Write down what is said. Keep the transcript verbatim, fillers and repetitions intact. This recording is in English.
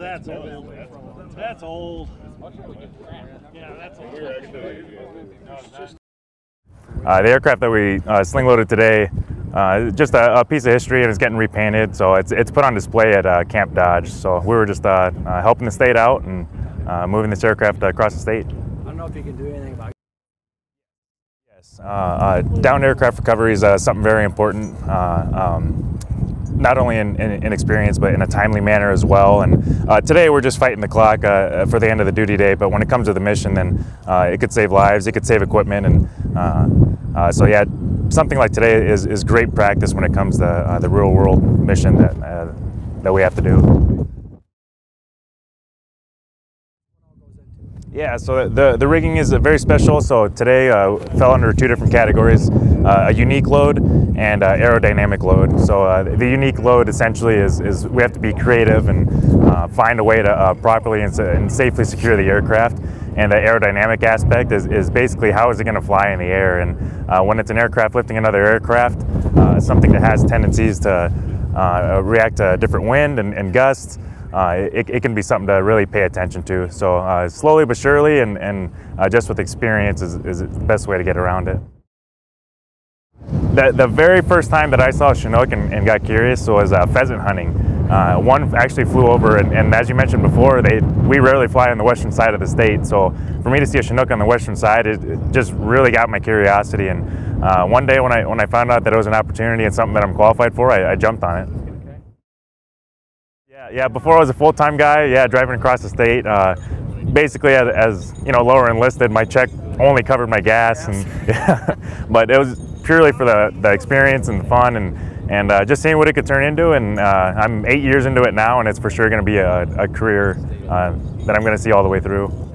that's old. That's old. Yeah, that's old. Uh, the aircraft that we uh, sling loaded today, uh, just a, a piece of history, and it's getting repainted. So it's it's put on display at uh, Camp Dodge. So we were just uh, uh, helping the state out and uh, moving this aircraft across the state. I don't know if you can do anything about it. Yes, uh, uh, downed aircraft recovery is uh, something very important. Uh, um, not only in, in, in experience, but in a timely manner as well. And uh, today we're just fighting the clock uh, for the end of the duty day, but when it comes to the mission, then uh, it could save lives, it could save equipment, and uh, uh, so yeah, something like today is, is great practice when it comes to uh, the real world mission that, uh, that we have to do. Yeah, so the, the rigging is very special. So today uh, fell under two different categories, uh, a unique load and uh, aerodynamic load. So uh, the unique load essentially is, is we have to be creative and uh, find a way to uh, properly and, and safely secure the aircraft. And the aerodynamic aspect is, is basically how is it going to fly in the air. And uh, when it's an aircraft lifting another aircraft, uh, something that has tendencies to uh, react to different wind and, and gusts, Uh, it, it can be something to really pay attention to. So uh, slowly but surely, and, and uh, just with experience is, is the best way to get around it. The, the very first time that I saw a Chinook and, and got curious was uh, pheasant hunting. Uh, one actually flew over, and, and as you mentioned before, they, we rarely fly on the western side of the state. So for me to see a Chinook on the western side, it, it just really got my curiosity. And uh, one day when I, when I found out that it was an opportunity and something that I'm qualified for, I, I jumped on it. Yeah, before I was a full-time guy, yeah, driving across the state. Uh, basically, as, as you know, lower enlisted, my check only covered my gas, and yeah, but it was purely for the, the experience and the fun, and and uh, just seeing what it could turn into. And uh, I'm eight years into it now, and it's for sure going to be a, a career uh, that I'm going to see all the way through.